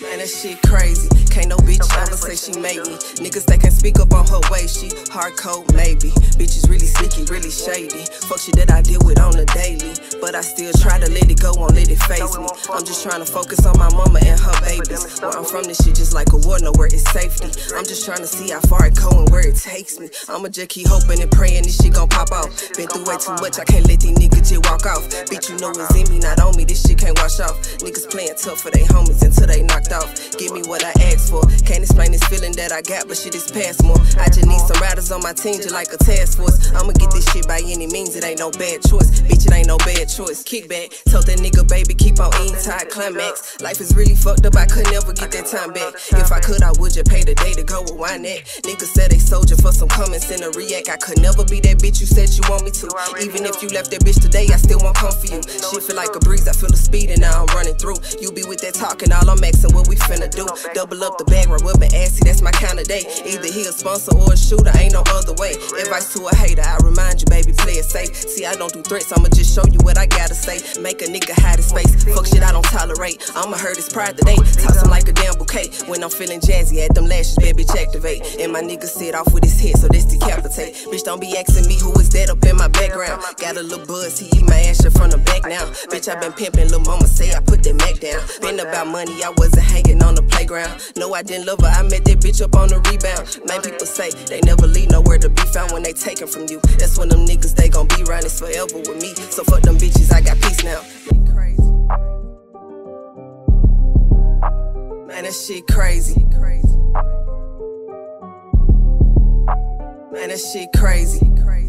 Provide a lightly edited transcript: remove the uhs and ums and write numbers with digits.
Man, that shit crazy. Can't no bitch ever say she made me. Niggas that can't speak up on her way, she hardcore maybe. Bitches really sneaky, really shady. Fuck shit that I deal with on the daily, but I still try to let it go, won't let it face me. I'm just trying to focus on my mama and her babies. Where I'm from, this shit just like a war, nowhere is safety. I'm just trying to see how far it go and where it takes me. I'ma just keep hoping and praying this shit gon' pop off. Been through way too much, I can't let these niggas just walk off. Bitch, you know it's in me, not on me, this shit can't wash off. Niggas playing tough for they homies until they knocked off. Give me what I asked for. Can't explain this feeling that I got, but shit is past more. I just need some riders on my team just like a task force. I'ma get this shit by any means, it ain't no bad choice. Bitch, it ain't no bad choice. Kickback, told that nigga, baby, keep on eating tight, climax. Life is really fucked up, I could never get that time back. If I could, I would just pay the day to go with why not. Niggas said they soldier for some comments and a react. I could never be that bitch you said you want me to. Even if you left that bitch today, I still won't come for you. Shit feel like a breeze, I feel the speed and now I'm running through. You be with that talking, all I'm asking what we finna do. Double up the bag, roll up and assy, that's my kind of day. Either he a sponsor or a shooter, ain't no other way. Advice to a hater, I remind you, baby, play it safe. See, I don't do threats, I'ma just show you what I gotta say. Make a nigga hide his face, fuck shit I don't tolerate. I'ma hurt his pride today, toss him like a damn bouquet. When I'm feeling jazzy, at them lashes, baby, bitch, activate. And my nigga sit off with his head, so this decapitate. Bitch, don't be asking me who is that up in my background. Got a little buzz, he eat my ass shit from the back now. Bitch, I been pimping, lil' mama say I put that Mac down. Been about money, I wasn't hanging on the playground. No, I didn't love her, I met that bitch up on the rebound. Man, people say they never leave nowhere to be found when they taken from you. That's when them niggas, they gon' be round, it's forever with me. So fuck them bitches, I got peace now. Man, that shit crazy. Man, that shit crazy.